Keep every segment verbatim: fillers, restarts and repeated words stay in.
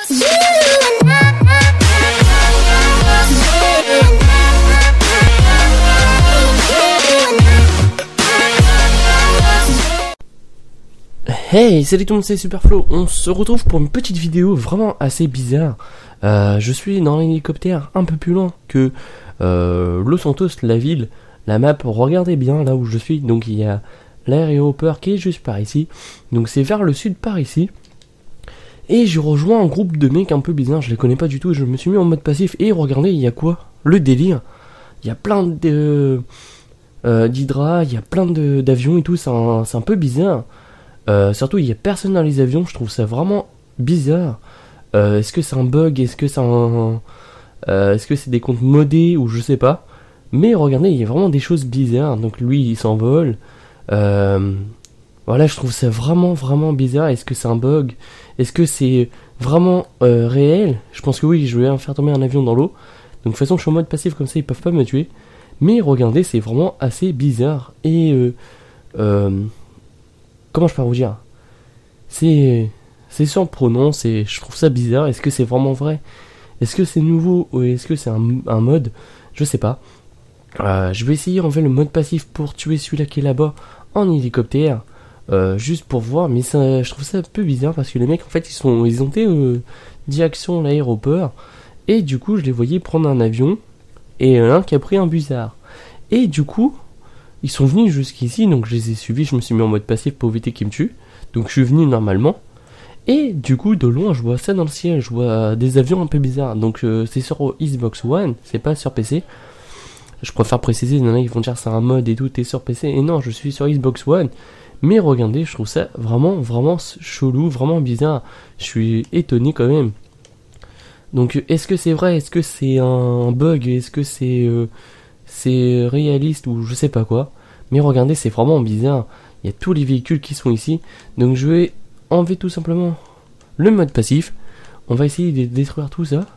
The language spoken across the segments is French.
Hey, salut tout le monde, c'est Superflo. On se retrouve pour une petite vidéo vraiment assez bizarre. Euh, je suis dans l'hélicoptère un peu plus loin que euh, Los Santos, la ville, la map. Regardez bien là où je suis. Donc il y a l'aéroport qui est juste par ici. Donc c'est vers le sud par ici. Et j'ai rejoint un groupe de mecs un peu bizarres. Je les connais pas du tout. Je me suis mis en mode passif. Et regardez, il y a quoi? Le délire. Il y a plein de euh, d'hydra, il y a plein d'avions et tout. C'est un, un peu bizarre. Euh, surtout, il n'y a personne dans les avions, je trouve ça vraiment bizarre. Euh, est-ce que c'est un bug? Est-ce que c'est un... Euh, est-ce que c'est des comptes modés ou je sais pas? Mais regardez, il y a vraiment des choses bizarres. Donc lui, il s'envole. Euh, voilà, je trouve ça vraiment, vraiment bizarre. Est-ce que c'est un bug? Est-ce que c'est vraiment euh, réel? Je pense que oui, je vais faire tomber un avion dans l'eau. Donc de toute façon, je suis en mode passif comme ça, ils peuvent pas me tuer. Mais regardez, c'est vraiment assez bizarre. Et... Euh, euh, Comment je peux vous dire? C'est c'est surprenant, c'est je trouve ça bizarre. Est-ce que c'est vraiment vrai? Est-ce que c'est nouveau ou est-ce que c'est un, un mode? Je sais pas. Euh, je vais essayer en fait le mode passif pour tuer celui-là qui est là-bas en hélicoptère, euh, juste pour voir. Mais ça, je trouve ça un peu bizarre parce que les mecs en fait ils sont ils ont été euh, direction l'aéroport et du coup je les voyais prendre un avion et un qui a pris un busard et du coup ils sont venus jusqu'ici, donc je les ai suivis, je me suis mis en mode passif pour éviter qu'ils me tuent. Donc je suis venu normalement. Et du coup, de loin, je vois ça dans le ciel, je vois des avions un peu bizarres. Donc euh, c'est sur Xbox One, c'est pas sur P C. Je préfère préciser, il y en a qui vont dire c'est un mode et tout, t'es sur P C. Et non, je suis sur Xbox One. Mais regardez, je trouve ça vraiment, vraiment chelou, vraiment bizarre. Je suis étonné quand même. Donc est-ce que c'est vrai? Est-ce que c'est un bug? Est-ce que c'est... Euh, c'est réaliste ou je sais pas quoi, mais regardez, c'est vraiment bizarre. Il y a tous les véhicules qui sont ici, donc je vais enlever tout simplement le mode passif. On va essayer de détruire tout ça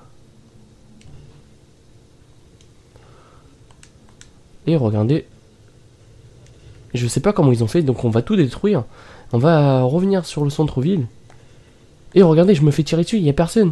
et regardez, je sais pas comment ils ont fait, donc on va tout détruire. On va revenir sur le centre-ville et regardez, je me fais tirer dessus, il y a personne.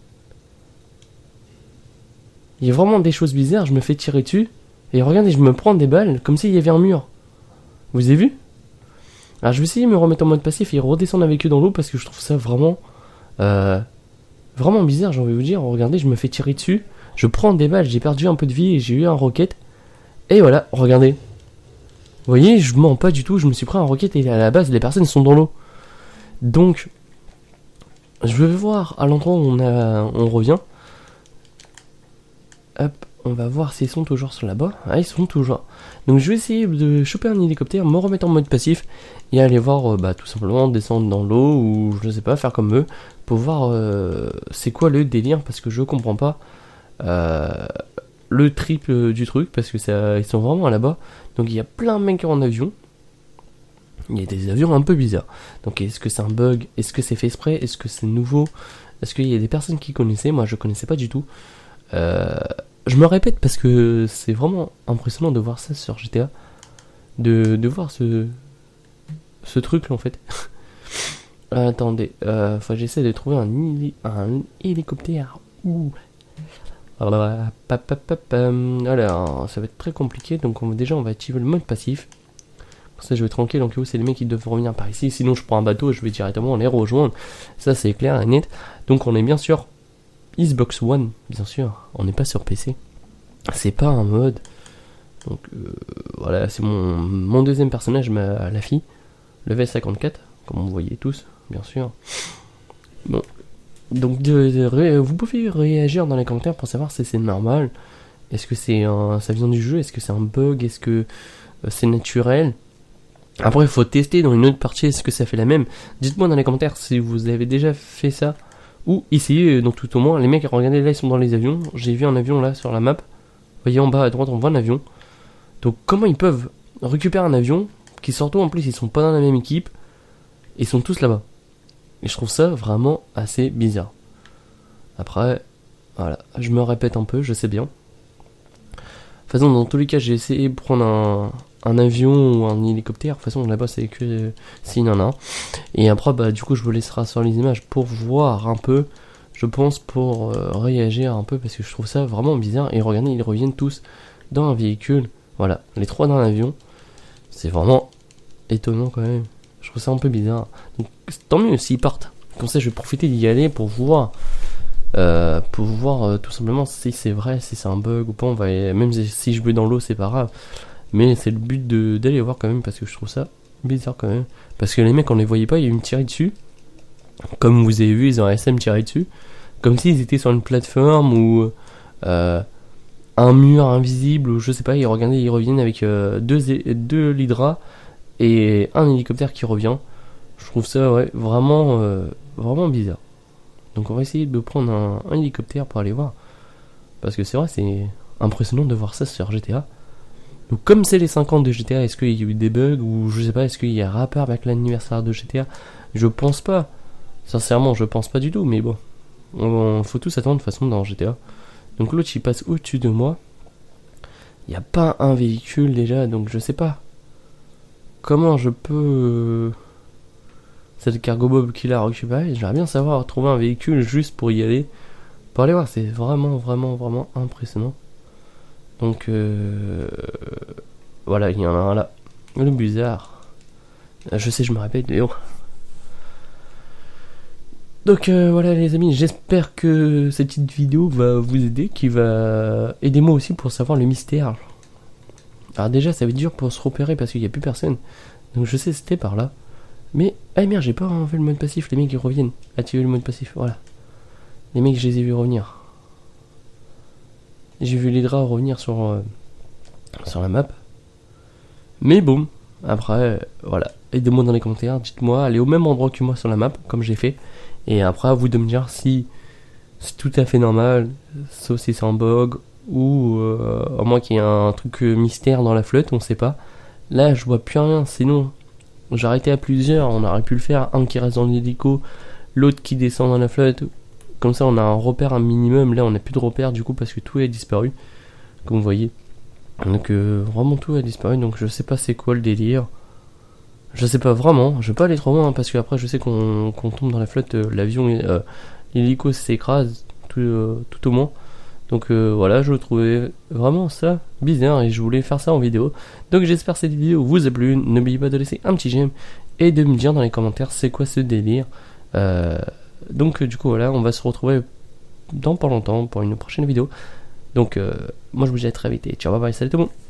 Il y a vraiment des choses bizarres, je me fais tirer dessus. Et regardez, je me prends des balles comme s'il y avait un mur. Vous avez vu? Alors je vais essayer de me remettre en mode passif et redescendre avec eux dans l'eau parce que je trouve ça vraiment... Euh, vraiment bizarre, j'ai envie de vous dire. Regardez, je me fais tirer dessus. Je prends des balles, j'ai perdu un peu de vie et j'ai eu un rocket. Et voilà, regardez. Vous voyez, je mens pas du tout, je me suis pris un rocket et à la base, les personnes sont dans l'eau. Donc, je vais voir à l'endroit où on, a, on revient. Hop, on va voir s'ils sont toujours sur là-bas. Ah, ils sont toujours. Donc je vais essayer de choper un hélicoptère, me remettre en mode passif et aller voir, euh, bah tout simplement descendre dans l'eau ou je sais pas, faire comme eux pour voir euh, c'est quoi le délire parce que je comprends pas euh, le triple du truc parce que ça, ils sont vraiment là-bas. Donc il y a plein de mecs en avion. Il y a des avions un peu bizarres. Donc est-ce que c'est un bug? Est-ce que c'est fait exprès? Est-ce que c'est nouveau? Est-ce qu'il y a des personnes qui connaissaient? Moi je connaissais pas du tout. Euh, je me répète parce que c'est vraiment impressionnant de voir ça sur G T A, de, de voir ce ce truc là en fait. euh, attendez, euh, faut que j'essaie de trouver un, héli un hélicoptère. Ouh. Alors, alors, ça va être très compliqué, donc on va, déjà on va activer le mode passif. Pour ça je vais tranquille, donc c'est les mecs qui doivent revenir par ici, sinon je prends un bateau et je vais directement les rejoindre. Ça c'est clair et net. Donc on est bien sûr Xbox One, bien sûr, on n'est pas sur P C. C'est pas un mode. Donc euh, voilà, c'est mon, mon deuxième personnage, ma, la fille. Level cinquante-quatre, comme vous voyez tous, bien sûr. Bon. Donc de, de, de, vous pouvez réagir dans les commentaires pour savoir si c'est normal. Est-ce que c'est un, ça vient du jeu? Est-ce que c'est un bug? Est-ce que euh, c'est naturel? Après il faut tester dans une autre partie, est-ce que ça fait la même? Dites-moi dans les commentaires si vous avez déjà fait ça. Ou ici, donc tout au moins, les mecs, regardez, là ils sont dans les avions. J'ai vu un avion là sur la map. Vous voyez en bas à droite, on voit un avion. Donc comment ils peuvent récupérer un avion qui surtout en plus ils sont pas dans la même équipe. Ils sont tous là-bas. Et je trouve ça vraiment assez bizarre. Après, voilà, je me répète un peu, je sais bien. De toute façon, dans tous les cas, j'ai essayé de prendre un, un avion ou un hélicoptère. De toute façon, là-bas, c'est que euh, s'il y en a un. Et après, bah, du coup, je vous laisserai sur les images pour voir un peu. je pense, pour euh, réagir un peu, parce que je trouve ça vraiment bizarre. Et regardez, ils reviennent tous dans un véhicule. Voilà, les trois dans l'avion. C'est vraiment étonnant quand même. Je trouve ça un peu bizarre. Donc, tant mieux s'ils partent. Comme ça, je vais profiter d'y aller pour voir, euh, pour voir euh, tout simplement si c'est vrai, si c'est un bug ou pas. On va aller, même si je vais dans l'eau, c'est pas grave. Mais c'est le but de d'aller voir quand même, parce que je trouve ça bizarre quand même. Parce que les mecs, on les voyait pas, il y a eu une tirée dessus. Comme vous avez vu, ils ont un S M tiré dessus. Comme s'ils étaient sur une plateforme ou euh, un mur invisible, ou je sais pas. Ils, regardez, ils reviennent avec euh, deux, deux Lydra et un hélicoptère qui revient. Je trouve ça ouais, vraiment, euh, vraiment bizarre. Donc on va essayer de prendre un, un hélicoptère pour aller voir. Parce que c'est vrai, c'est impressionnant de voir ça sur G T A. Donc comme c'est les cinquante de G T A, est-ce qu'il y a eu des bugs ou je sais pas, est-ce qu'il y a un rapport avec l'anniversaire de G T A? Je pense pas. Sincèrement, je pense pas du tout, mais bon. On, on faut tous attendre de toute façon dans G T A. Donc l'autre il passe au-dessus de moi. Il n'y a pas un véhicule déjà, donc je sais pas. Comment je peux... Euh... C'est le cargo bob qui l'a récupéré. J'aimerais bien savoir trouver un véhicule juste pour y aller. Pour aller voir, c'est vraiment, vraiment, vraiment impressionnant. Donc, euh, voilà, il y en a un là. Le bizarre. Je sais, je me répète, mais bon. Donc, euh, voilà, les amis, j'espère que cette petite vidéo va vous aider, qui va aider moi aussi pour savoir le mystère. Alors, déjà, ça va être dur pour se repérer parce qu'il n'y a plus personne. Donc, je sais, c'était par là. Mais, ah merde, j'ai pas enlevé le mode passif. Les mecs, ils reviennent. Activer le mode passif, voilà. Les mecs, je les ai vus revenir. J'ai vu les draps revenir sur, euh, sur la map. Mais bon, après, voilà. Aidez-moi dans les commentaires, dites-moi, allez au même endroit que moi sur la map, comme j'ai fait. Et après, à vous de me dire si c'est tout à fait normal, sauf si c'est un bug, ou euh, à moins qu'il y ait un truc mystère dans la flotte, on sait pas. Là, je vois plus rien, sinon, j'ai arrêté à plusieurs, on aurait pu le faire. Un qui reste dans l'hélico, l'autre qui descend dans la flotte. Comme ça, on a un repère, un minimum. Là, on n'a plus de repère du coup parce que tout a disparu. Comme vous voyez. Donc, euh, vraiment tout a disparu. Donc, je sais pas c'est quoi le délire. Je sais pas vraiment. Je vais pas aller trop loin hein, parce qu'après, je sais qu'on qu'on tombe dans la flotte. Euh, L'avion, euh, l'hélico s'écrase tout, euh, tout au moins. Donc, euh, voilà, je trouvais vraiment ça bizarre et je voulais faire ça en vidéo. Donc, j'espère que cette vidéo vous a plu. N'oubliez pas de laisser un petit j'aime et de me dire dans les commentaires c'est quoi ce délire. Euh. Donc du coup voilà, on va se retrouver dans pas longtemps pour une prochaine vidéo. Donc euh, moi je vous dis à très vite et ciao, bye bye, salut tout le monde.